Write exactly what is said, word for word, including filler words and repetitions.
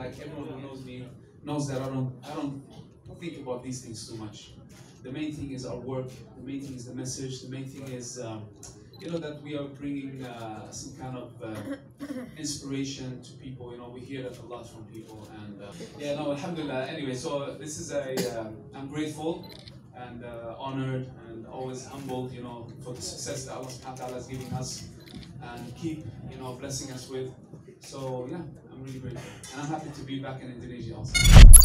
like everyone who knows me knows that I don't I don't think about these things too much. The main thing is our work. The main thing is the message. The main thing is um, you know, that we are bringing uh, some kind of uh, inspiration to people. You know, we hear that a lot from people, and uh, yeah, no, alhamdulillah. Anyway, so this is a uh, I'm grateful and uh, honored and always humbled, you know, for the success that Allah subhanahu wa ta'ala is giving us and keep, you know, blessing us with. So yeah, I'm really grateful, and I'm happy to be back in Indonesia also.